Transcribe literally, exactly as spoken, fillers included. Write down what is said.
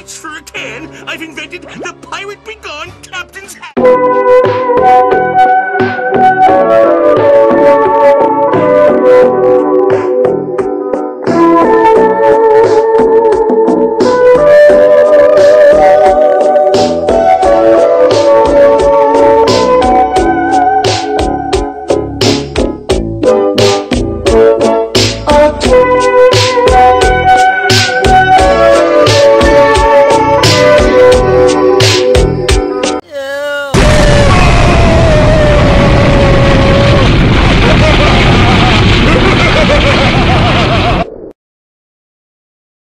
Just for a can, I've invented the Pirate Begone Captain's Hat.